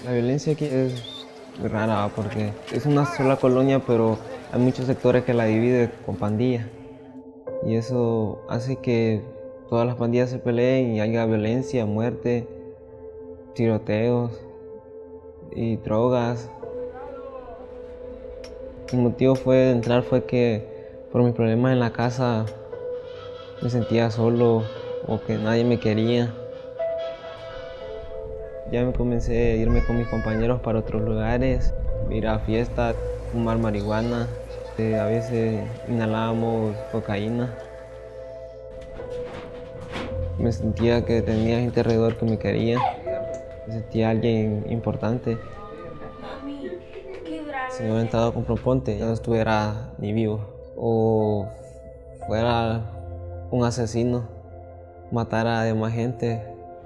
La violencia aquí es rara porque es una sola colonia, pero hay muchos sectores que la dividen con pandillas. Y eso hace que todas las pandillas se peleen y haya violencia, muerte, tiroteos y drogas. El motivo de entrar fue que por mis problemas en la casa me sentía solo o que nadie me quería. Ya me comencé a irme con mis compañeros para otros lugares, ir a fiestas, fumar marihuana, a veces inhalábamos cocaína. Me sentía que tenía gente alrededor que me quería, me sentía alguien importante. Si no hubiera entrado con Proponte, yo no estuviera ni vivo. O fuera un asesino, matara a demás gente.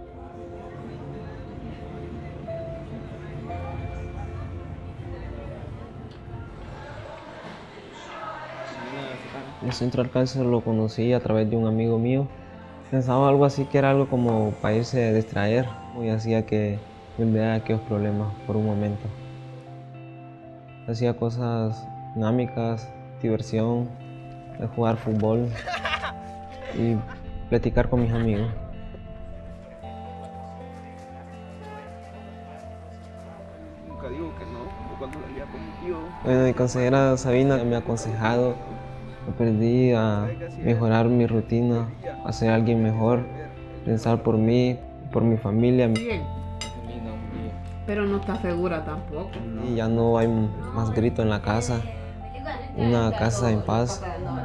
El centro de alcance lo conocí a través de un amigo mío. Pensaba algo así que era algo como para irse a distraer y hacía que me olvidara de aquellos problemas por un momento. Hacía cosas dinámicas, diversión, jugar fútbol y platicar con mis amigos. Nunca digo que no, cuando salía positivo. Bueno, mi consejera Sabina me ha aconsejado. Aprendí a mejorar mi rutina, a ser alguien mejor, pensar por mí, por mi familia. Bien. Pero no está segura tampoco. Y ya no hay más grito en la casa, una casa en paz.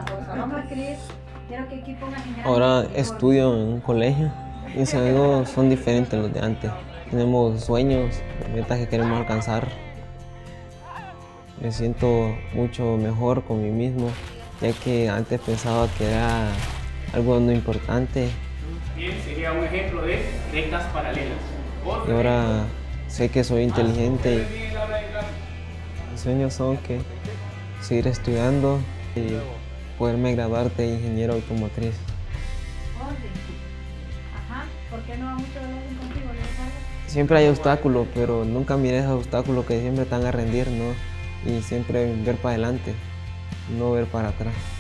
Ahora estudio en un colegio. Mis amigos son diferentes a los de antes. Tenemos sueños, metas que queremos alcanzar. Me siento mucho mejor con mí mismo, ya que antes pensaba que era algo no importante. Bien, sería un ejemplo de rectas paralelas. Y ahora sé que soy inteligente. Mis sueños son que seguir estudiando y poderme graduar de ingeniero automotriz. ¿Por qué no va mucho de orden contigo? Siempre hay obstáculos, pero nunca miré esos obstáculos que siempre están a rendir, ¿no? Y siempre ver para adelante, no ver para atrás.